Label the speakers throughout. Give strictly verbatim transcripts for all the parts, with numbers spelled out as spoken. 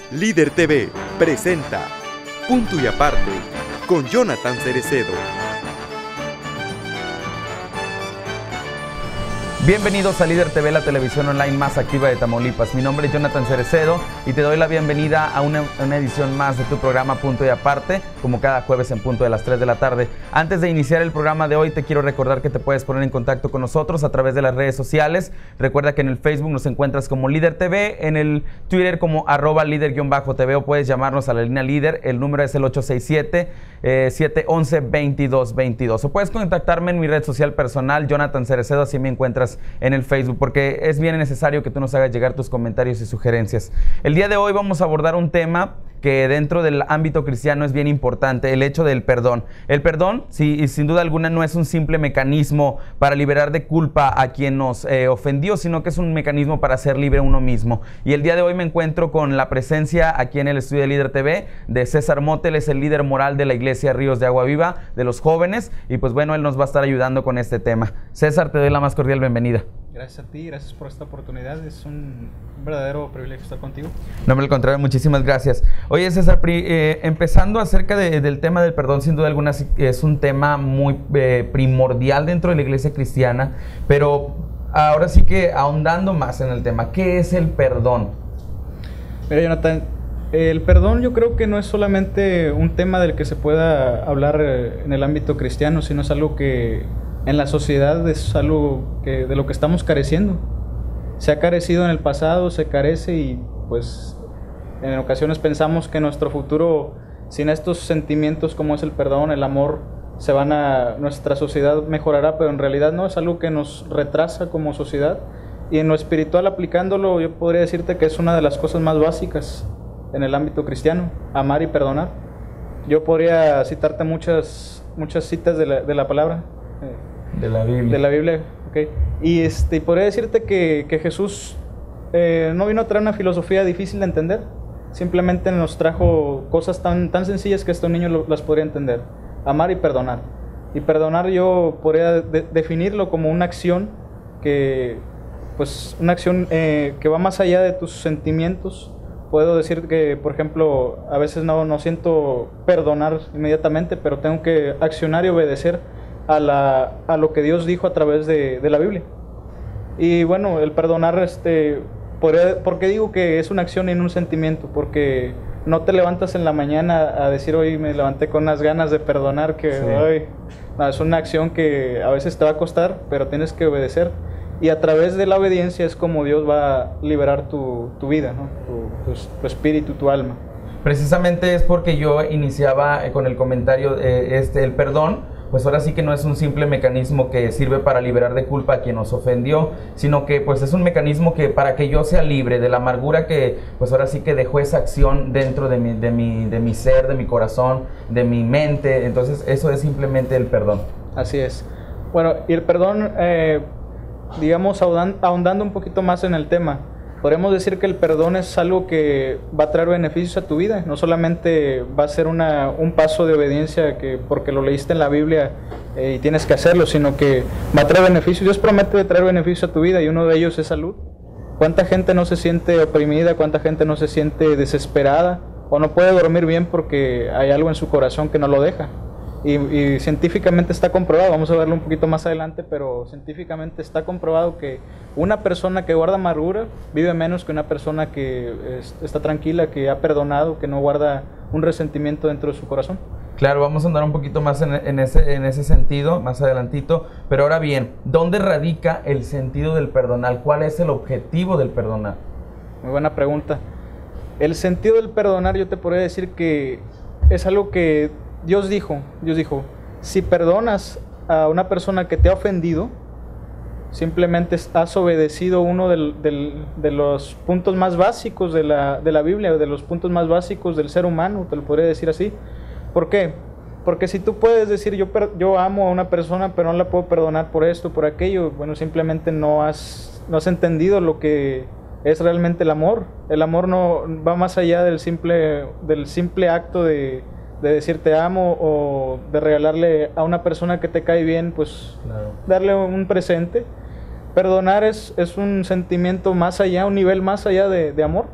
Speaker 1: Líder T V presenta Punto y Aparte con Jonathan Cerecedo.
Speaker 2: Bienvenidos a Líder T V, la televisión online más activa de Tamaulipas. Mi nombre es Jonathan Cerecedo y te doy la bienvenida a una, una edición más de tu programa Punto y Aparte, como cada jueves en punto de las tres de la tarde. Antes de iniciar el programa de hoy, te quiero recordar que te puedes poner en contacto con nosotros a través de las redes sociales. Recuerda que en el Facebook nos encuentras como Líder T V, en el Twitter como arroba líder-T V, o puedes llamarnos a la línea Líder. El número es el ocho seis siete, siete uno uno, dos dos dos dos. O puedes contactarme en mi red social personal, Jonathan Cerecedo, así me encuentras en el Facebook, porque es bien necesario que tú nos hagas llegar tus comentarios y sugerencias. El día de hoy vamos a abordar un tema que dentro del ámbito cristiano es bien importante, el hecho del perdón. El perdón, sí, sin duda alguna, no es un simple mecanismo para liberar de culpa a quien nos eh, ofendió, sino que es un mecanismo para ser libre uno mismo. Y el día de hoy me encuentro con la presencia aquí en el estudio de Líder T V de César Motel, es el líder moral de la iglesia Ríos de Agua Viva, de los jóvenes, y pues bueno, él nos va a estar ayudando con este tema. César, te doy la más cordial bienvenida.
Speaker 3: Gracias a ti, gracias por esta oportunidad, es un verdadero privilegio estar contigo.
Speaker 2: No, me lo contrario, muchísimas gracias. Oye, César, eh, empezando acerca de, del tema del perdón, sin duda alguna es un tema muy eh, primordial dentro de la iglesia cristiana, pero ahora sí que ahondando más en el tema, ¿qué es el perdón?
Speaker 3: Mira, Jonathan, el perdón yo creo que no es solamente un tema del que se pueda hablar en el ámbito cristiano, sino es algo que en la sociedad es algo que, de lo que estamos careciendo. Se ha carecido en el pasado, se carece y pues en ocasiones pensamos que nuestro futuro sin estos sentimientos como es el perdón, el amor, se van a, nuestra sociedad mejorará, pero en realidad no, es algo que nos retrasa como sociedad. Y en lo espiritual, aplicándolo, yo podría decirte que es una de las cosas más básicas en el ámbito cristiano, amar y perdonar. Yo podría citarte muchas, muchas citas de la, de la palabra.
Speaker 2: De la Biblia.
Speaker 3: De la Biblia, ok. Y este, podría decirte que, que Jesús eh, no vino a traer una filosofía difícil de entender, simplemente nos trajo cosas tan, tan sencillas que estos niños lo, las podrían entender. Amar y perdonar. Y perdonar yo podría de, definirlo como una acción que, pues, una acción eh, que va más allá de tus sentimientos. Puedo decir que, por ejemplo, a veces no, no siento perdonar inmediatamente, pero tengo que accionar y obedecer A, la, a lo que Dios dijo a través de, de la Biblia. Y bueno, el perdonar, este, podría, ¿por qué digo que es una acción y no un sentimiento? Porque no te levantas en la mañana a decir, hoy me levanté con unas ganas de perdonar, que
Speaker 2: sí.
Speaker 3: hoy, no, es una acción que a veces te va a costar, pero tienes que obedecer. Y a través de la obediencia es como Dios va a liberar tu, tu vida, ¿no? tu, tu, tu espíritu, tu alma.
Speaker 2: Precisamente es porque yo iniciaba con el comentario, eh, este, el perdón, pues ahora sí que no es un simple mecanismo que sirve para liberar de culpa a quien nos ofendió, sino que pues es un mecanismo que para que yo sea libre de la amargura que pues ahora sí que dejó esa acción dentro de mi, de mi, de mi ser, de mi corazón, de mi mente. Entonces eso es simplemente el perdón.
Speaker 3: Así es. Bueno, y el perdón, eh, digamos, ahondando un poquito más en el tema, podríamos decir que el perdón es algo que va a traer beneficios a tu vida. No solamente va a ser una, un paso de obediencia que porque lo leíste en la Biblia eh, y tienes que hacerlo, sino que va a traer beneficios. Dios promete traer beneficios a tu vida y uno de ellos es salud. ¿Cuánta gente no se siente oprimida? ¿Cuánta gente no se siente desesperada? O no puede dormir bien porque hay algo en su corazón que no lo deja. Y, y científicamente está comprobado, vamos a verlo un poquito más adelante, pero científicamente está comprobado que una persona que guarda amargura vive menos que una persona que es, está tranquila, que ha perdonado, que no guarda un resentimiento dentro de su corazón.
Speaker 2: Claro, vamos a andar un poquito más en, en, ese, en ese sentido, más adelantito, pero ahora bien, ¿dónde radica el sentido del perdonar? ¿Cuál es el objetivo del perdonar?
Speaker 3: Muy buena pregunta. El sentido del perdonar, yo te podría decir que es algo que Dios dijo, Dios dijo, si perdonas a una persona que te ha ofendido, simplemente has obedecido uno del, del, de los puntos más básicos de la, de la Biblia, de los puntos más básicos del ser humano, te lo podría decir así. ¿Por qué? Porque si tú puedes decir, yo, yo amo a una persona, pero no la puedo perdonar por esto, por aquello, bueno, simplemente no has, no has entendido lo que es realmente el amor. El amor no va más allá del simple, del simple acto de de decir te amo o de regalarle a una persona que te cae bien, pues claro, darle un presente. Perdonar es, es un sentimiento más allá, un nivel más allá de, de amor.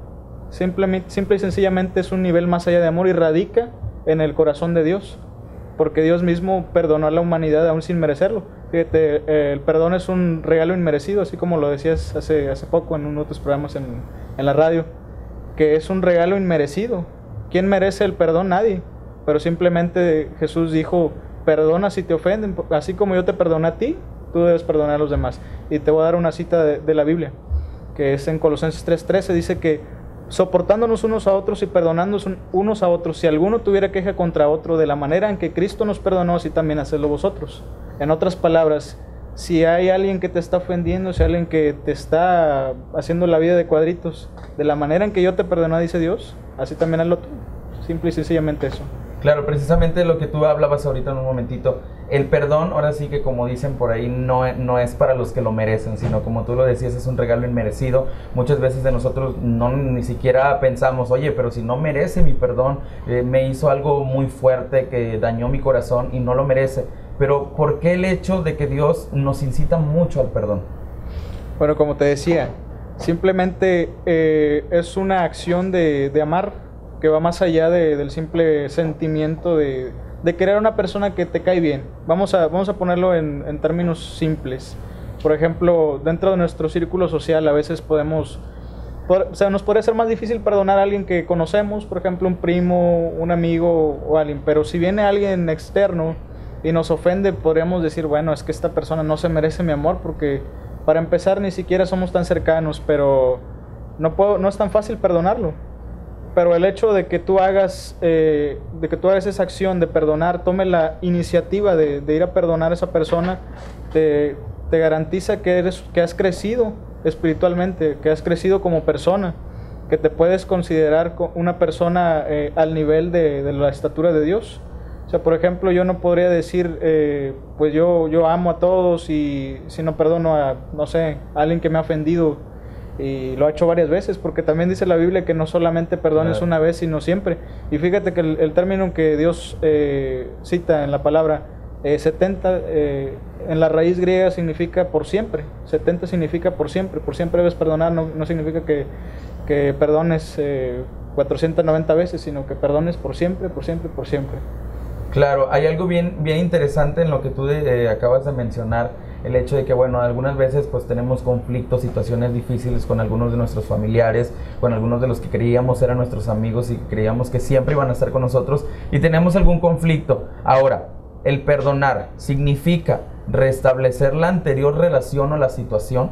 Speaker 3: Simple, simple y sencillamente es un nivel más allá de amor y radica en el corazón de Dios, porque Dios mismo perdonó a la humanidad aún sin merecerlo. Fíjate, eh, el perdón es un regalo inmerecido, así como lo decías hace, hace poco en uno de tus programas en, en la radio, que es un regalo inmerecido. ¿Quién merece el perdón? Nadie, pero simplemente Jesús dijo, perdona si te ofenden, así como yo te perdoné a ti, tú debes perdonar a los demás. Y te voy a dar una cita de, de la Biblia, que es en Colosenses tres trece, dice que soportándonos unos a otros y perdonándonos unos a otros, si alguno tuviera queja contra otro, de la manera en que Cristo nos perdonó, así también hacedlo vosotros. En otras palabras, si hay alguien que te está ofendiendo, si hay alguien que te está haciendo la vida de cuadritos, de la manera en que yo te perdoné, dice Dios, así también hazlo tú. Simple y sencillamente eso.
Speaker 2: Claro, precisamente lo que tú hablabas ahorita en un momentito, el perdón, ahora sí que como dicen por ahí, no, no es para los que lo merecen, sino como tú lo decías, es un regalo inmerecido. Muchas veces de nosotros no ni siquiera pensamos, oye, pero si no merece mi perdón, eh, me hizo algo muy fuerte que dañó mi corazón y no lo merece. Pero ¿por qué el hecho de que Dios nos incita mucho al perdón?
Speaker 3: Bueno, como te decía, simplemente eh, es una acción de, de amar, que va más allá de, del simple sentimiento de, de querer a una persona que te cae bien. Vamos a, vamos a ponerlo en, en términos simples. Por ejemplo, dentro de nuestro círculo social a veces podemos, por, o sea, nos podría ser más difícil perdonar a alguien que conocemos, por ejemplo, un primo, un amigo o alguien, pero si viene alguien externo y nos ofende, podríamos decir, bueno, es que esta persona no se merece mi amor, porque para empezar ni siquiera somos tan cercanos, pero no, puedo, no es tan fácil perdonarlo. Pero el hecho de que tú hagas eh, de que tú hagas esa acción de perdonar, tome la iniciativa de, de ir a perdonar a esa persona, te, te garantiza que, eres, que has crecido espiritualmente, que has crecido como persona, que te puedes considerar una persona eh, al nivel de, de la estatura de Dios. O sea, por ejemplo, yo no podría decir, eh, pues yo, yo amo a todos y si no perdono a, no sé, a alguien que me ha ofendido, y lo ha hecho varias veces, porque también dice la Biblia que no solamente perdones una vez, sino siempre. Y fíjate que el, el término que Dios eh, cita en la palabra eh, setenta, eh, en la raíz griega significa por siempre. setenta significa por siempre. Por siempre debes perdonar, no, no significa que, que perdones eh, cuatrocientas noventa veces, sino que perdones por siempre, por siempre, por siempre.
Speaker 2: Claro, hay algo bien, bien interesante en lo que tú de, eh, acabas de mencionar, el hecho de que, bueno, algunas veces pues tenemos conflictos, situaciones difíciles con algunos de nuestros familiares, con algunos de los que creíamos eran nuestros amigos y creíamos que siempre iban a estar con nosotros y tenemos algún conflicto. Ahora, el perdonar significa restablecer la anterior relación o la situación.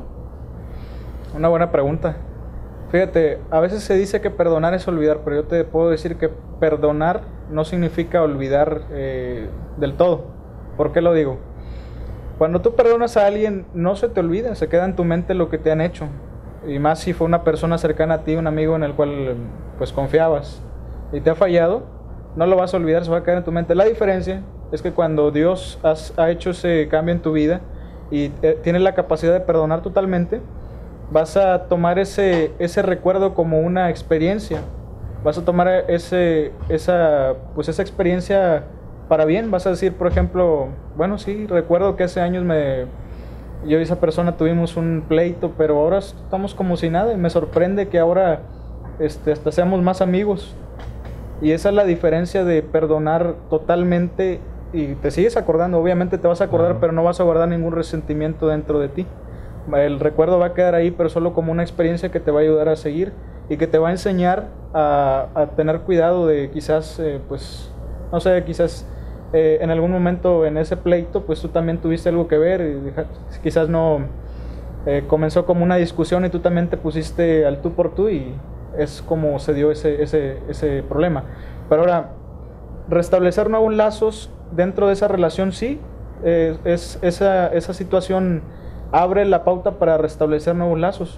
Speaker 3: Una buena pregunta. Fíjate, a veces se dice que perdonar es olvidar, pero yo te puedo decir que perdonar no significa olvidar eh, del todo. ¿Por qué lo digo? Cuando tú perdonas a alguien, no se te olvida, se queda en tu mente lo que te han hecho. Y más si fue una persona cercana a ti, un amigo en el cual pues confiabas y te ha fallado, no lo vas a olvidar, se va a quedar en tu mente. La diferencia es que cuando Dios has, ha hecho ese cambio en tu vida y eh, tienes la capacidad de perdonar totalmente, vas a tomar ese, ese recuerdo como una experiencia. Vas a tomar ese, esa, pues esa experiencia para bien. Vas a decir, por ejemplo, bueno, sí, recuerdo que hace años me, yo y esa persona tuvimos un pleito, pero ahora estamos como si nada y me sorprende que ahora este, hasta seamos más amigos. Y esa es la diferencia de perdonar totalmente y te sigues acordando. Obviamente te vas a acordar, uh-huh. pero no vas a guardar ningún resentimiento dentro de ti. El recuerdo va a quedar ahí, pero solo como una experiencia que te va a ayudar a seguir y que te va a enseñar a, a tener cuidado de quizás, eh, pues, no sé, quizás eh, en algún momento en ese pleito, pues tú también tuviste algo que ver y deja, quizás no eh, comenzó como una discusión y tú también te pusiste al tú por tú y es como se dio ese, ese, ese problema. Pero ahora, restablecer nuevos lazos dentro de esa relación, sí, eh, es, esa, esa situación abre la pauta para restablecer nuevos lazos.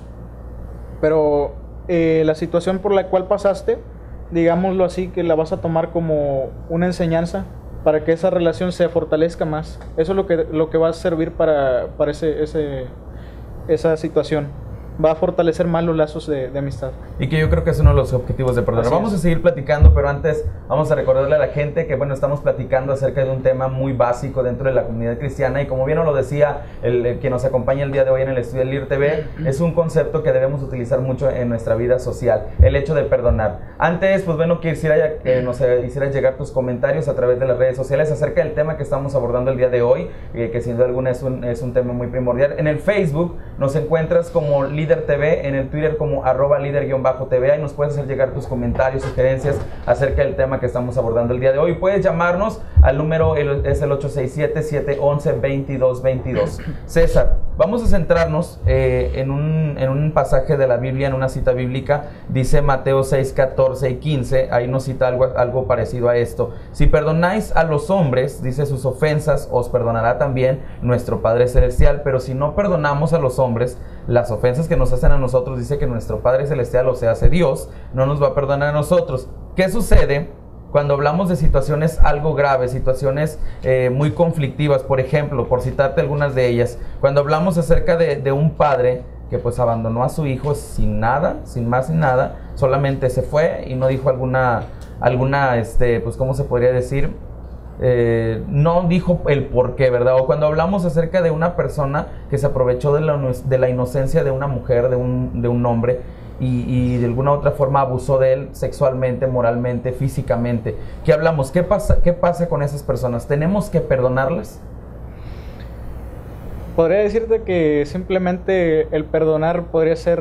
Speaker 3: Pero eh, la situación por la cual pasaste, digámoslo así, que la vas a tomar como una enseñanza para que esa relación se fortalezca más. Eso es lo que, lo que va a servir para, para ese, ese, esa situación. va a fortalecer más los lazos de, de amistad.
Speaker 2: Y que yo creo que es uno de los objetivos de perdonar. Vamos a seguir platicando, pero antes vamos a recordarle a la gente que, bueno, estamos platicando acerca de un tema muy básico dentro de la comunidad cristiana, y como bien nos lo decía el, el que nos acompaña el día de hoy en el estudio del L I R T V, es un concepto que debemos utilizar mucho en nuestra vida social, el hecho de perdonar. Antes, pues bueno, quisiera que nos hicieras llegar tus comentarios a través de las redes sociales acerca del tema que estamos abordando el día de hoy, eh, que sin duda alguna es un, es un tema muy primordial. En el Facebook nos encuentras como Líder T V, en el Twitter como arroba líder-T V, ahí nos puedes hacer llegar tus comentarios, sugerencias acerca del tema que estamos abordando el día de hoy. Puedes llamarnos al número, el, es el ocho seis siete, siete uno uno, veintidós veintidós. César, vamos a centrarnos eh, en, un, en un pasaje de la Biblia, en una cita bíblica. Dice Mateo seis, catorce y quince, ahí nos cita algo, algo parecido a esto. Si perdonáis a los hombres, dice, sus ofensas, os perdonará también nuestro Padre Celestial, pero si no perdonamos a los hombres las ofensas que nos hacen a nosotros, dice que nuestro Padre Celestial, o sea, hace Dios, no nos va a perdonar a nosotros. ¿Qué sucede cuando hablamos de situaciones algo graves, situaciones eh, muy conflictivas? Por ejemplo, por citarte algunas de ellas, cuando hablamos acerca de, de un padre que pues abandonó a su hijo sin nada, sin más ni nada, solamente se fue y no dijo alguna, alguna este, pues ¿cómo se podría decir? Eh, no dijo el por qué, ¿verdad? O cuando hablamos acerca de una persona que se aprovechó de la, de la inocencia de una mujer, de un, de un hombre, y, y de alguna otra forma abusó de él sexualmente, moralmente, físicamente. ¿Qué hablamos? ¿Qué pasa, qué pasa con esas personas? ¿Tenemos que perdonarlas?
Speaker 3: Podría decirte que simplemente el perdonar podría ser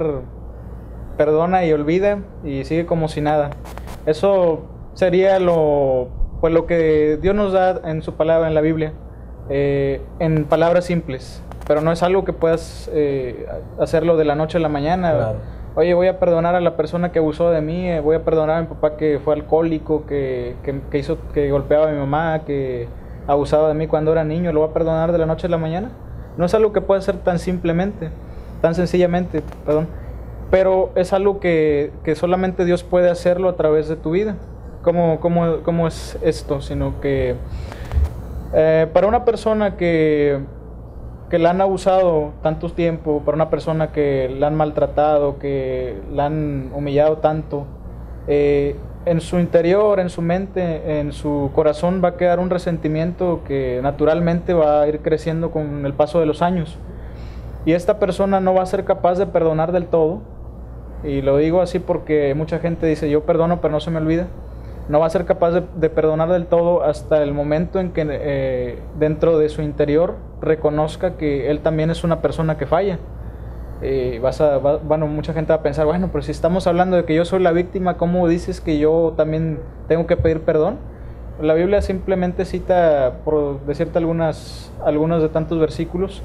Speaker 3: perdona y olvida y sigue como si nada. Eso sería lo... pues lo que Dios nos da en su palabra, en la Biblia, eh, en palabras simples, pero no es algo que puedas eh, hacerlo de la noche a la mañana.
Speaker 2: Claro.
Speaker 3: Oye, voy a perdonar a la persona que abusó de mí, eh, voy a perdonar a mi papá que fue alcohólico, que, que, que hizo, que golpeaba a mi mamá, que abusaba de mí cuando era niño, ¿lo voy a perdonar de la noche a la mañana? No es algo que pueda hacer tan simplemente, tan sencillamente, perdón, pero es algo que, que solamente Dios puede hacerlo a través de tu vida. ¿Cómo, cómo, cómo es esto? Sino que eh, para una persona que, que la han abusado tanto tiempo, para una persona que la han maltratado, que la han humillado tanto, eh, en su interior, en su mente, en su corazón va a quedar un resentimiento que naturalmente va a ir creciendo con el paso de los años. Y esta persona no va a ser capaz de perdonar del todo, y lo digo así porque mucha gente dice, yo perdono pero no se me olvida. No va a ser capaz de, de perdonar del todo hasta el momento en que eh, dentro de su interior reconozca que él también es una persona que falla. Eh, vas a, va, bueno, mucha gente va a pensar, bueno, pero si estamos hablando de que yo soy la víctima, ¿cómo dices que yo también tengo que pedir perdón? La Biblia simplemente cita, por decirte algunas, algunos de tantos versículos,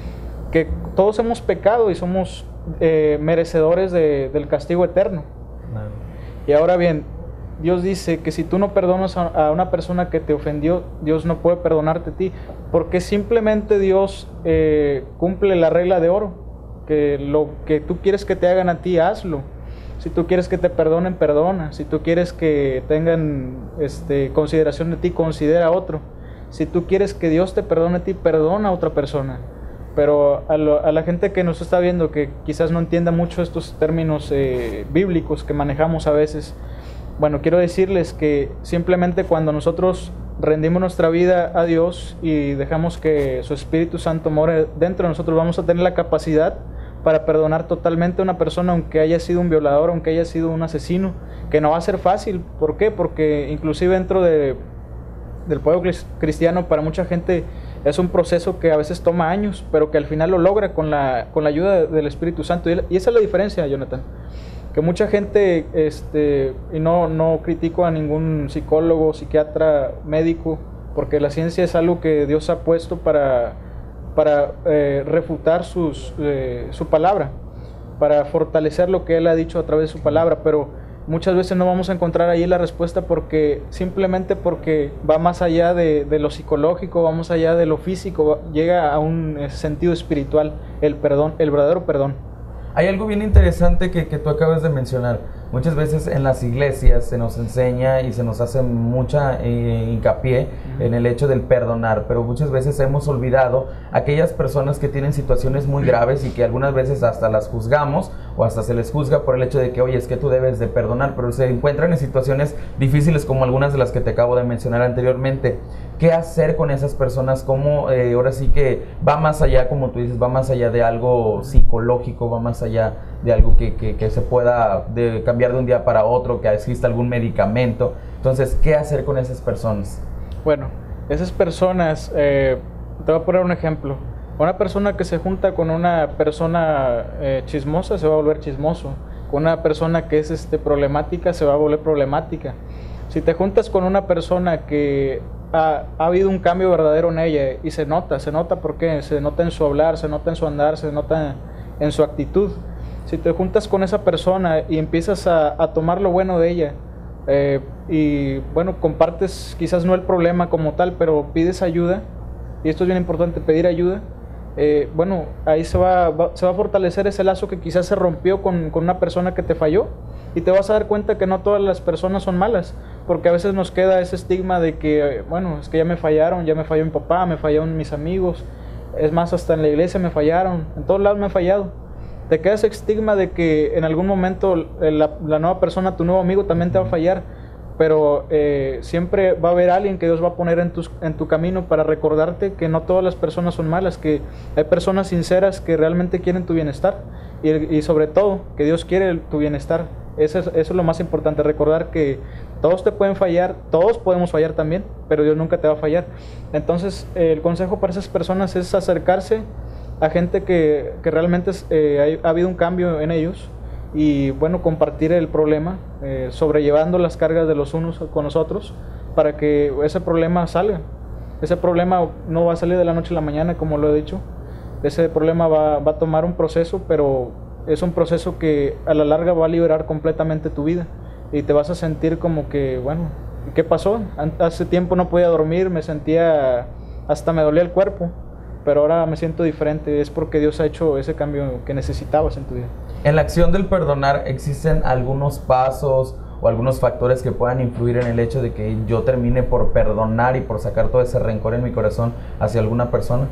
Speaker 3: que todos hemos pecado y somos eh, merecedores de, del castigo eterno. No. Y ahora bien, Dios dice que si tú no perdonas a una persona que te ofendió, Dios no puede perdonarte a ti, porque simplemente Dios eh, cumple la regla de oro, que lo que tú quieres que te hagan a ti, hazlo. Si tú quieres que te perdonen, perdona. Si tú quieres que tengan este, consideración de ti, considera a otro. Si tú quieres que Dios te perdone a ti, perdona a otra persona. Pero a, lo, a la gente que nos está viendo, que quizás no entienda mucho estos términos eh, bíblicos que manejamos a veces, bueno, quiero decirles que simplemente cuando nosotros rendimos nuestra vida a Dios y dejamos que su Espíritu Santo more dentro de nosotros, vamos a tener la capacidad para perdonar totalmente a una persona, aunque haya sido un violador, aunque haya sido un asesino, que no va a ser fácil. ¿Por qué? Porque inclusive dentro de, del pueblo cristiano, para mucha gente es un proceso que a veces toma años, pero que al final lo logra con la, con la ayuda del Espíritu Santo. Y esa es la diferencia, Jonathan. Que mucha gente, este, y no, no critico a ningún psicólogo, psiquiatra, médico, porque la ciencia es algo que Dios ha puesto para, para eh, refutar sus, eh, su palabra, para fortalecer lo que Él ha dicho a través de su palabra, pero muchas veces no vamos a encontrar ahí la respuesta porque simplemente porque va más allá de, de lo psicológico, va más allá de lo físico, llega a un sentido espiritual, el perdón, el verdadero perdón.
Speaker 2: Hay algo bien interesante que, que tú acabas de mencionar. Muchas veces en las iglesias se nos enseña y se nos hace mucha eh, hincapié en el hecho del perdonar, pero muchas veces hemos olvidado aquellas personas que tienen situaciones muy graves y que algunas veces hasta las juzgamos o hasta se les juzga por el hecho de que, oye, es que tú debes de perdonar, pero se encuentran en situaciones difíciles como algunas de las que te acabo de mencionar anteriormente. ¿Qué hacer con esas personas? ¿Cómo, eh, ahora sí que va más allá, como tú dices, va más allá de algo psicológico, va más allá de algo que, que, que se pueda de cambiar de un día para otro, que exista algún medicamento? Entonces, ¿qué hacer con esas personas?
Speaker 3: Bueno, esas personas, eh, te voy a poner un ejemplo. Una persona que se junta con una persona eh, chismosa se va a volver chismoso. Con una persona que es este, problemática se va a volver problemática. Si te juntas con una persona que ha, ha habido un cambio verdadero en ella y se nota, se nota por qué, se nota en su hablar, se nota en su andar, se nota en su actitud. Si te juntas con esa persona y empiezas a, a tomar lo bueno de ella, eh, y bueno, compartes quizás no el problema como tal, pero pides ayuda, y esto es bien importante, pedir ayuda, eh, bueno, ahí se va, va, se va a fortalecer ese lazo que quizás se rompió con, con una persona que te falló, y te vas a dar cuenta que no todas las personas son malas, porque a veces nos queda ese estigma de que, bueno, es que ya me fallaron, ya me falló mi papá, me fallaron mis amigos, es más, hasta en la iglesia me fallaron, en todos lados me he fallado. Te queda ese estigma de que en algún momento la, la nueva persona, tu nuevo amigo, también te va a fallar, pero eh, siempre va a haber alguien que Dios va a poner en, tus, en tu camino para recordarte que no todas las personas son malas, que hay personas sinceras que realmente quieren tu bienestar, y, y sobre todo que Dios quiere tu bienestar. Eso es, eso es lo más importante, recordar que todos te pueden fallar, todos podemos fallar también, pero Dios nunca te va a fallar. Entonces eh, el consejo para esas personas es acercarse a gente que, que realmente eh, ha, ha habido un cambio en ellos, y bueno, compartir el problema, eh, sobrellevando las cargas de los unos con los otros, para que ese problema salga. Ese problema no va a salir de la noche a la mañana, como lo he dicho. Ese problema va, va a tomar un proceso, pero es un proceso que a la larga va a liberar completamente tu vida, y te vas a sentir como que, bueno, ¿qué pasó? Hace tiempo no podía dormir, me sentía, hasta me dolía el cuerpo, pero ahora me siento diferente. Es porque Dios ha hecho ese cambio que necesitabas en tu vida.
Speaker 2: En la acción del perdonar, ¿existen algunos pasos o algunos factores que puedan influir en el hecho de que yo termine por perdonar y por sacar todo ese rencor en mi corazón hacia alguna persona?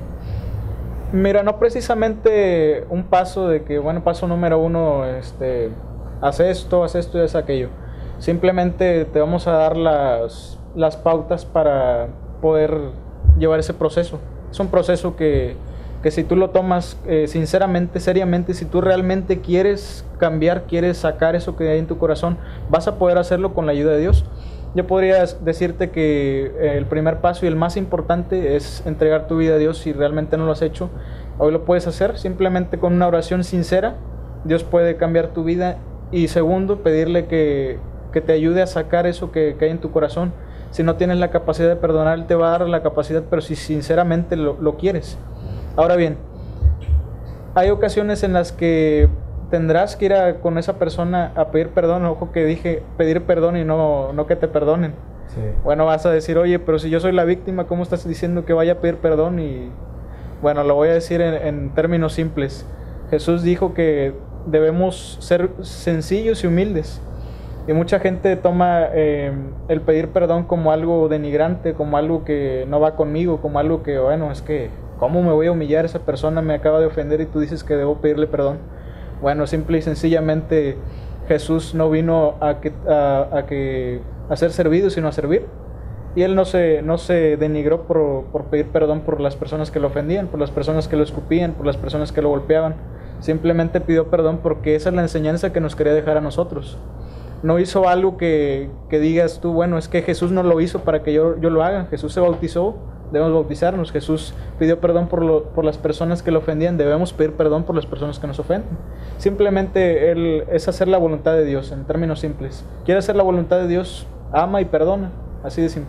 Speaker 3: Mira, no precisamente un paso de que, bueno, paso número uno, este, haz esto, haz esto y haz aquello. Simplemente te vamos a dar las, las pautas para poder llevar ese proceso. Es un proceso que, que si tú lo tomas eh, sinceramente, seriamente, si tú realmente quieres cambiar, quieres sacar eso que hay en tu corazón, vas a poder hacerlo con la ayuda de Dios. Yo podría decirte que eh, el primer paso y el más importante es entregar tu vida a Dios. Si realmente no lo has hecho, hoy lo puedes hacer simplemente con una oración sincera. Dios puede cambiar tu vida. Y segundo, pedirle que, que te ayude a sacar eso que, que hay en tu corazón. Si no tienes la capacidad de perdonar, Él te va a dar la capacidad, pero si sinceramente lo, lo quieres. Ahora bien, hay ocasiones en las que tendrás que ir a, con esa persona a pedir perdón. Ojo que dije pedir perdón y no, no que te perdonen. Sí. Bueno, vas a decir, oye, pero si yo soy la víctima, ¿cómo estás diciendo que vaya a pedir perdón? Y bueno, lo voy a decir en, en términos simples. Jesús dijo que debemos ser sencillos y humildes. Y mucha gente toma eh, el pedir perdón como algo denigrante, como algo que no va conmigo, como algo que, bueno, es que, ¿cómo me voy a humillar? Esa persona me acaba de ofender y tú dices que debo pedirle perdón. Bueno, simple y sencillamente Jesús no vino a, que, a, a, que, a ser servido, sino a servir. Y Él no se, no se denigró por, por pedir perdón por las personas que lo ofendían, por las personas que lo escupían, por las personas que lo golpeaban. Simplemente pidió perdón porque esa es la enseñanza que nos quería dejar a nosotros. No hizo algo que, que digas tú, bueno, es que Jesús no lo hizo para que yo, yo lo haga. Jesús se bautizó, debemos bautizarnos. Jesús pidió perdón por, lo, por las personas que lo ofendían, debemos pedir perdón por las personas que nos ofenden. Simplemente él, es hacer la voluntad de Dios, en términos simples. ¿Quiere hacer la voluntad de Dios? Ama y perdona, así de simple.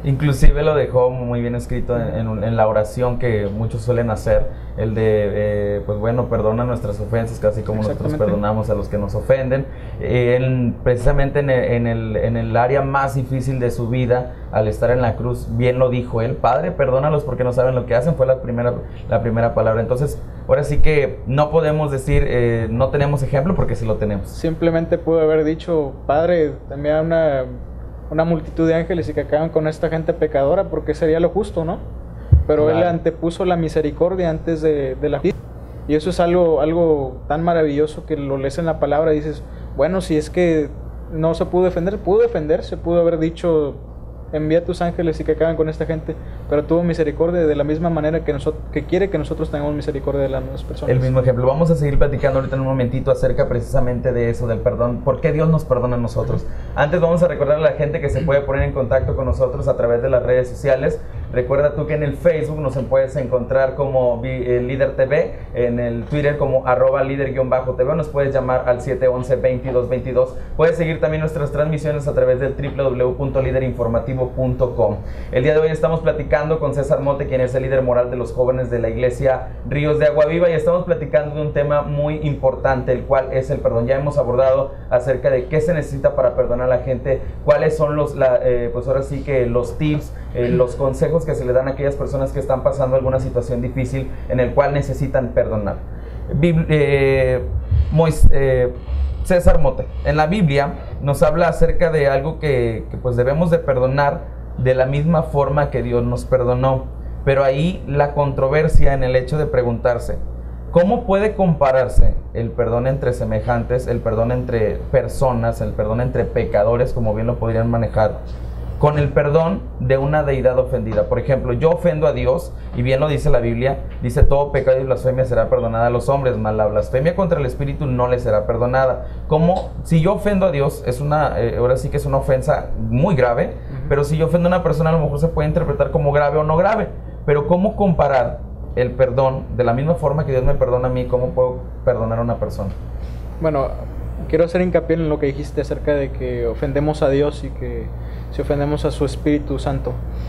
Speaker 2: Inclusive lo dejó muy bien escrito en, en, en la oración que muchos suelen hacer, el de, eh, pues bueno, perdona nuestras ofensas, casi como nosotros perdonamos a los que nos ofenden. Eh, en, precisamente en el, en, el, en el área más difícil de su vida, al estar en la cruz, bien lo dijo él, Padre, perdónalos porque no saben lo que hacen, fue la primera, la primera palabra. Entonces, ahora sí que no podemos decir, eh, no tenemos ejemplo, porque sí lo tenemos. Simplemente pudo haber dicho, Padre, también una... una multitud de ángeles y que acaban con esta gente pecadora, porque sería lo justo, ¿no? Pero claro, él antepuso la misericordia antes de, de la justicia. Y eso es algo, algo tan maravilloso que lo lees en la palabra y dices, bueno, si es que no se pudo defender, pudo defenderse, pudo haber dicho, envía a tus ángeles y que acaben con esta gente, pero tuvo misericordia de la misma manera que, nosotros, que quiere que nosotros tengamos misericordia de las mismas personas. El mismo ejemplo. Vamos a seguir platicando ahorita en un momentito acerca precisamente de eso, del perdón. ¿Por qué Dios nos perdona a nosotros? Antes vamos a recordar a la gente que se puede poner en contacto con nosotros a través de las redes sociales. Recuerda tú que en el Facebook nos puedes encontrar como eh, Líder T V, en el Twitter como arroba líder-T V, nos puedes llamar al siete once, veintidós veintidós. Puedes seguir también nuestras transmisiones a través del doble u doble u doble u punto líder informativo punto com. El día de hoy estamos platicando con César Mote, quien es el líder moral de los jóvenes de la iglesia Ríos de Agua Viva, y estamos platicando de un tema muy importante, el cual es el perdón. Ya hemos abordado acerca de qué se necesita para perdonar a la gente, cuáles son los, la, eh, pues ahora sí que los tips, eh, los consejos que se le dan a aquellas personas que están pasando alguna situación difícil en el cual necesitan perdonar. Bibli eh, Mois eh, César Mote, en la Biblia nos habla acerca de algo que, que pues debemos de perdonar de la misma forma que Dios nos perdonó, pero ahí la controversia en el hecho de preguntarse, ¿cómo puede compararse el perdón entre semejantes, el perdón entre personas, el perdón entre pecadores, como bien lo podrían manejar, con el perdón de una deidad ofendida? Por ejemplo, yo ofendo a Dios, y bien lo dice la Biblia, dice todo pecado y blasfemia será perdonada a los hombres, mas la blasfemia contra el Espíritu no le será perdonada. Como si yo ofendo a Dios, es una, eh, ahora sí que es una ofensa muy grave, uh-huh. Pero si yo ofendo a una persona, a lo mejor se puede interpretar como grave o no grave. Pero ¿cómo comparar el perdón de la misma forma que Dios me perdona a mí? ¿Cómo puedo perdonar a una persona? Bueno, quiero hacer hincapié en lo que dijiste acerca de que ofendemos a Dios y que si ofendemos a su Espíritu Santo.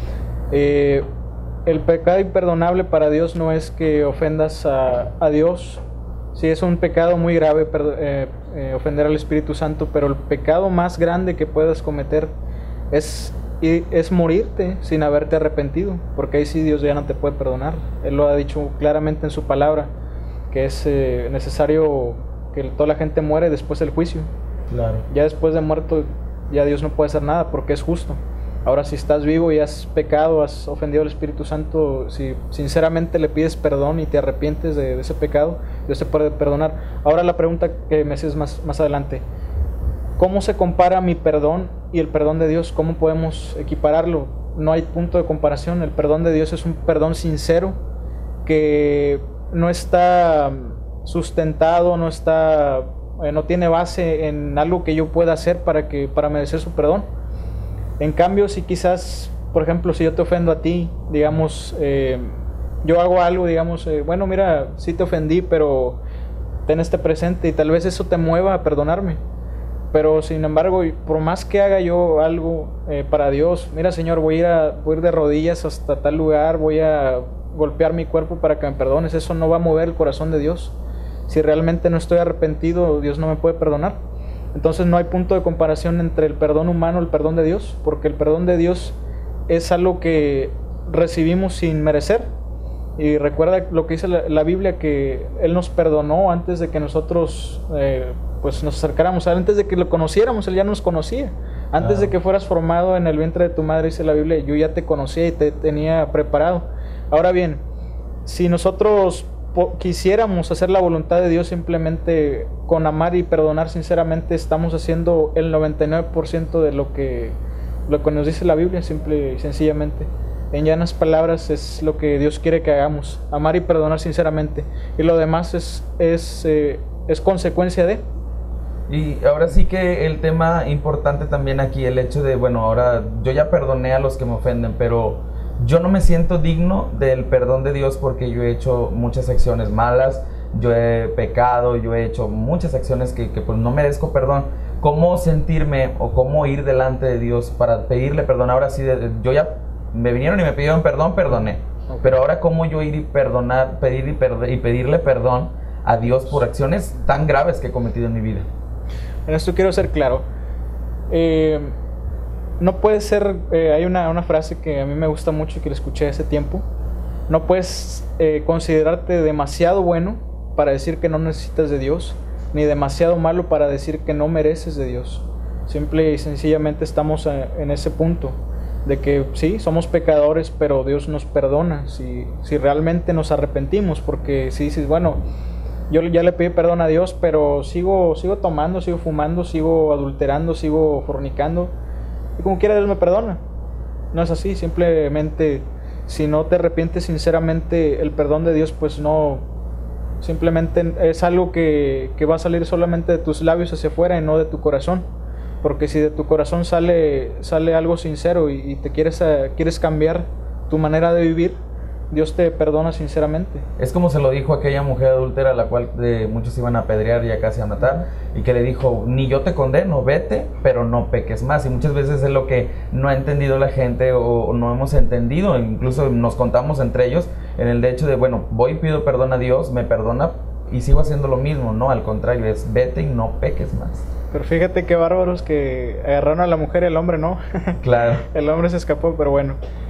Speaker 2: Eh, el pecado imperdonable para Dios no es que ofendas a, a Dios. Sí, es un pecado muy grave eh, eh, ofender al Espíritu Santo, pero el pecado más grande que puedas cometer es, es morirte sin haberte arrepentido, porque ahí sí Dios ya no te puede perdonar. Él lo ha dicho claramente en su palabra, que es eh, necesario que toda la gente muere después del juicio. Claro. Ya después de muerto, ya Dios no puede hacer nada porque es justo. Ahora, si estás vivo y has pecado, has ofendido al Espíritu Santo, si sinceramente le pides perdón y te arrepientes de, de ese pecado, Dios te puede perdonar. Ahora la pregunta que me haces más, más adelante, ¿cómo se compara mi perdón y el perdón de Dios? ¿Cómo podemos equipararlo? No hay punto de comparación. El perdón de Dios es un perdón sincero que no está sustentado, no está, eh, no tiene base en algo que yo pueda hacer para que para merecer su perdón. En cambio, si quizás, por ejemplo, si yo te ofendo a ti, digamos, eh, yo hago algo, digamos, eh, bueno, mira, sí te ofendí, pero ten este presente, y tal vez eso te mueva a perdonarme. Pero sin embargo, por más que haga yo algo eh, para Dios, mira, Señor, voy a, ir a, voy a ir de rodillas hasta tal lugar, voy a golpear mi cuerpo para que me perdones, eso no va a mover el corazón de Dios. Si realmente no estoy arrepentido, Dios no me puede perdonar. Entonces no hay punto de comparación entre el perdón humano y el perdón de Dios, porque el perdón de Dios es algo que recibimos sin merecer. Y recuerda lo que dice la, la Biblia, que Él nos perdonó antes de que nosotros eh, pues nos acercáramos a Él, antes de que lo conociéramos, Él ya nos conocía. Antes ah. de que fueras formado en el vientre de tu madre, dice la Biblia, yo ya te conocía y te tenía preparado. Ahora bien, si nosotros quisiéramos hacer la voluntad de Dios simplemente con amar y perdonar sinceramente, estamos haciendo el noventa y nueve por ciento de lo que, lo que nos dice la Biblia, simple y sencillamente. En llanas palabras es lo que Dios quiere que hagamos, amar y perdonar sinceramente, y lo demás es, es, eh, es consecuencia de. Y ahora sí que el tema importante también aquí, el hecho de, bueno, ahora yo ya perdoné a los que me ofenden, pero yo no me siento digno del perdón de Dios porque yo he hecho muchas acciones malas, yo he pecado, yo he hecho muchas acciones que, que pues no merezco perdón. ¿Cómo sentirme o cómo ir delante de Dios para pedirle perdón? Ahora sí, yo ya me vinieron y me pidieron perdón, perdoné. Okay. Pero ahora, ¿cómo yo ir y perdonar, pedir y, perd y pedirle perdón a Dios por acciones tan graves que he cometido en mi vida?
Speaker 3: En esto quiero ser claro. Eh, no puede ser, eh, hay una, una frase que a mí me gusta mucho y que la escuché hace tiempo. No puedes eh, considerarte demasiado bueno para decir que no necesitas de Dios, ni demasiado malo para decir que no mereces de Dios. Simple y sencillamente estamos a, en ese punto de que sí, somos pecadores, pero Dios nos perdona si, si realmente nos arrepentimos, porque si dices, bueno, yo ya le pedí perdón a Dios, pero sigo, sigo tomando, sigo fumando, sigo adulterando, sigo fornicando, y como quiera Dios me perdona. No es así, simplemente si no te arrepientes sinceramente, el perdón de Dios pues no, simplemente es algo que, que va a salir solamente de tus labios hacia afuera y no de tu corazón. Porque si de tu corazón sale, sale algo sincero y, y te quieres, uh, quieres cambiar tu manera de vivir, Dios te perdona sinceramente.
Speaker 2: Es como se lo dijo a aquella mujer adúltera a la cual de muchos iban a apedrear y a casi a matar, y que le dijo, ni yo te condeno, vete, pero no peques más. Y muchas veces es lo que no ha entendido la gente o, o no hemos entendido, incluso nos contamos entre ellos en el hecho de, bueno, voy y pido perdón a Dios, me perdona y sigo haciendo lo mismo. No, al contrario, es vete y no peques más.
Speaker 3: Pero fíjate qué bárbaros que agarraron a la mujer y el hombre no.
Speaker 2: Claro.
Speaker 3: El hombre se escapó, pero bueno.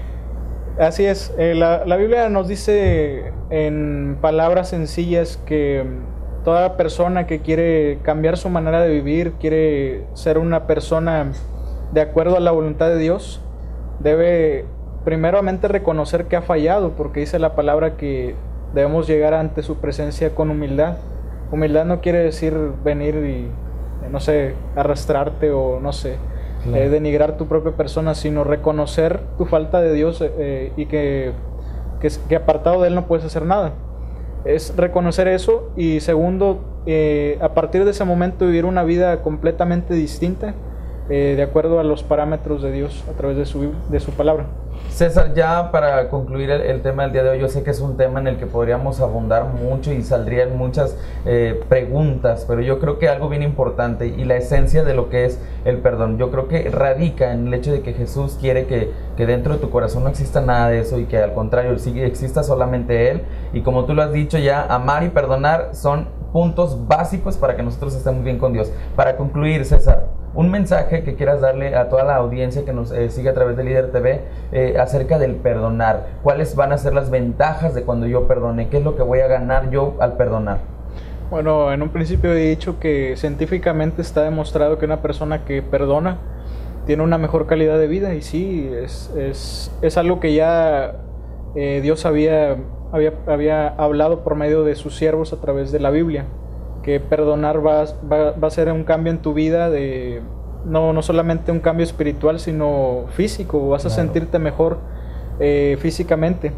Speaker 3: Así es. Eh, la, la Biblia nos dice en palabras sencillas que toda persona que quiere cambiar su manera de vivir, quiere ser una persona de acuerdo a la voluntad de Dios, debe primeramente reconocer que ha fallado, porque dice la palabra que debemos llegar ante su presencia con humildad. Humildad no quiere decir venir y no sé, arrastrarte o no sé, claro. eh, denigrar tu propia persona, sino reconocer tu falta de Dios eh, y que, que, que apartado de Él no puedes hacer nada. Es reconocer eso y segundo, eh, a partir de ese momento vivir una vida completamente distinta eh, de acuerdo a los parámetros de Dios a través de su, de su palabra.
Speaker 2: César, ya para concluir el, el tema del día de hoy, yo sé que es un tema en el que podríamos abundar mucho y saldrían muchas eh, preguntas, pero yo creo que algo bien importante y la esencia de lo que es el perdón, yo creo que radica en el hecho de que Jesús quiere que, que dentro de tu corazón no exista nada de eso y que al contrario, sí exista solamente Él, y como tú lo has dicho ya, amar y perdonar son puntos básicos para que nosotros estemos bien con Dios. Para concluir, César, un mensaje que quieras darle a toda la audiencia que nos eh, sigue a través de Líder T V eh, acerca del perdonar. ¿Cuáles van a ser las ventajas de cuando yo perdone? ¿Qué es lo que voy a ganar yo al perdonar?
Speaker 3: Bueno, en un principio he dicho que científicamente está demostrado que una persona que perdona tiene una mejor calidad de vida, y sí, es, es, es algo que ya eh, Dios había, había, había hablado por medio de sus siervos a través de la Biblia, que perdonar va, va, va a ser un cambio en tu vida, de no, no solamente un cambio espiritual, sino físico. Vas a claro. sentirte mejor eh, físicamente.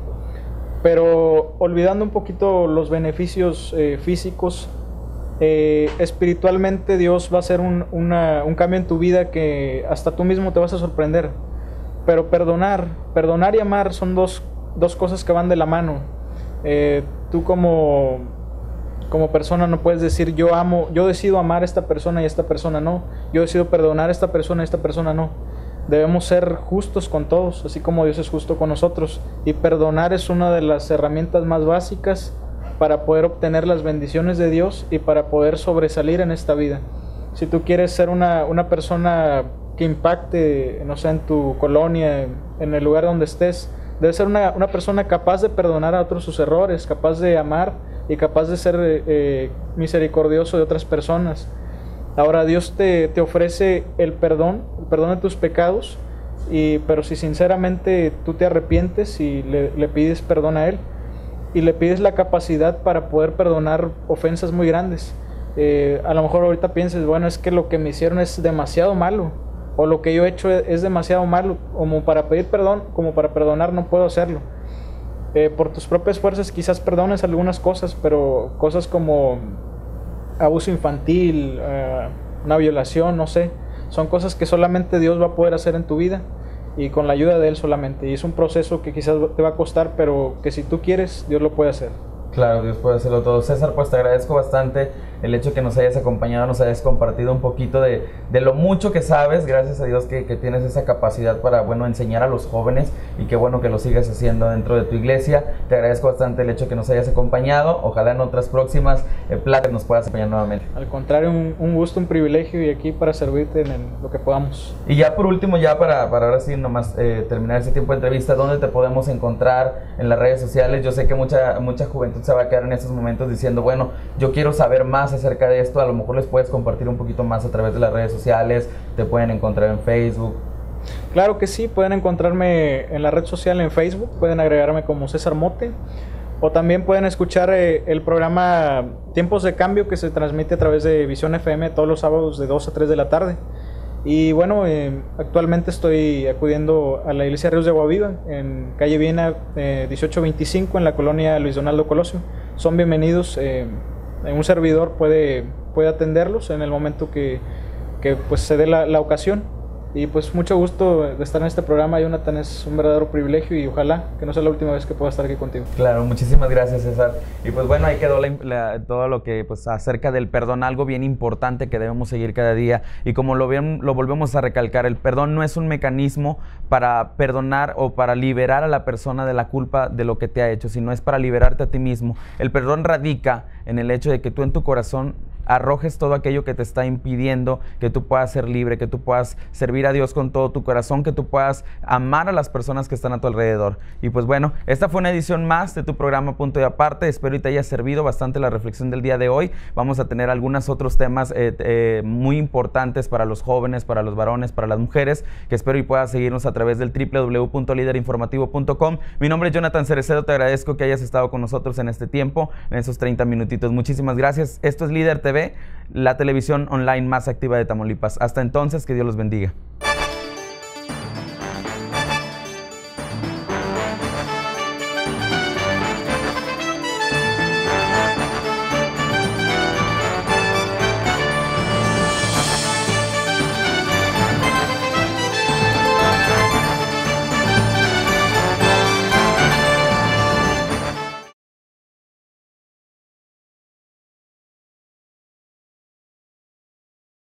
Speaker 3: Pero olvidando un poquito los beneficios eh, físicos, eh, espiritualmente Dios va a hacer un, una, un cambio en tu vida que hasta tú mismo te vas a sorprender. Pero perdonar, perdonar y amar son dos, dos cosas que van de la mano. Eh, tú como... Como persona no puedes decir yo amo, yo decido amar a esta persona y a esta persona no. Yo decido perdonar a esta persona y a esta persona no. Debemos ser justos con todos, así como Dios es justo con nosotros. Y perdonar es una de las herramientas más básicas para poder obtener las bendiciones de Dios y para poder sobresalir en esta vida. Si tú quieres ser una, una persona que impacte, no sé, en tu colonia, en el lugar donde estés, debes ser una, una persona capaz de perdonar a otros sus errores, capaz de amar y capaz de ser eh, misericordioso de otras personas. Ahora Dios te, te ofrece el perdón, el perdón de tus pecados, y, pero si sinceramente tú te arrepientes y le, le pides perdón a Él, y le pides la capacidad para poder perdonar ofensas muy grandes. Eh, a lo mejor ahorita pienses, bueno, es que lo que me hicieron es demasiado malo, o lo que yo he hecho es, es demasiado malo, como para pedir perdón, como para perdonar no puedo hacerlo. Eh, por tus propias fuerzas quizás perdones algunas cosas, pero cosas como abuso infantil, eh, una violación, no sé, son cosas que solamente Dios va a poder hacer en tu vida y con la ayuda de Él solamente. Y es un proceso que quizás te va a costar, pero que si tú quieres, Dios lo puede hacer.
Speaker 2: Claro, Dios puede hacerlo todo. César, pues te agradezco bastante el hecho que nos hayas acompañado, nos hayas compartido un poquito de, de lo mucho que sabes. Gracias a Dios que, que tienes esa capacidad para, bueno, enseñar a los jóvenes, y qué bueno que lo sigas haciendo dentro de tu iglesia. Te agradezco bastante el hecho que nos hayas acompañado. Ojalá en otras próximas eh, pláticas nos puedas acompañar nuevamente.
Speaker 3: Al contrario, un, un gusto, un privilegio, y aquí para servirte en, en lo que podamos.
Speaker 2: Y ya por último, ya para, para ahora sí nomás eh, terminar ese tiempo de entrevista, ¿dónde te podemos encontrar en las redes sociales? Yo sé que mucha, mucha juventud se va a quedar en estos momentos diciendo, bueno, yo quiero saber más acerca de esto. A lo mejor les puedes compartir un poquito más a través de las redes sociales. Te pueden encontrar en Facebook.
Speaker 3: Claro que sí, pueden encontrarme en la red social en Facebook, pueden agregarme como César Mote, o también pueden escuchar eh, el programa Tiempos de Cambio, que se transmite a través de Visión F M todos los sábados de dos a tres de la tarde. Y bueno, eh, actualmente estoy acudiendo a la iglesia Ríos de Agua Viva en calle Viena eh, dieciocho veinticinco en la colonia Luis Donaldo Colosio. Son bienvenidos, eh, un servidor puede, puede atenderlos en el momento que, que pues, se dé la, la ocasión. Y pues mucho gusto de estar en este programa, Jonathan. Es un verdadero privilegio y ojalá que no sea la última vez que pueda estar aquí contigo.
Speaker 2: Claro, muchísimas gracias, César. Y pues bueno, ahí quedó la, la, todo lo que pues acerca del perdón, algo bien importante que debemos seguir cada día. Y como lo, bien, lo volvemos a recalcar, el perdón no es un mecanismo para perdonar o para liberar a la persona de la culpa de lo que te ha hecho, sino es para liberarte a ti mismo. El perdón radica en el hecho de que tú en tu corazón arrojes todo aquello que te está impidiendo que tú puedas ser libre, que tú puedas servir a Dios con todo tu corazón, que tú puedas amar a las personas que están a tu alrededor. Y pues bueno, esta fue una edición más de tu programa Punto y Aparte. Espero que te haya servido bastante la reflexión del día de hoy. Vamos a tener algunos otros temas eh, eh, muy importantes para los jóvenes, para los varones, para las mujeres, que espero y puedas seguirnos a través del doble u doble u doble u punto líder informativo punto com. Mi nombre es Jonathan Cerecedo, te agradezco que hayas estado con nosotros en este tiempo, en esos treinta minutitos. Muchísimas gracias. Esto es Líder T V, la televisión online más activa de Tamaulipas. Hasta entonces, que Dios los bendiga.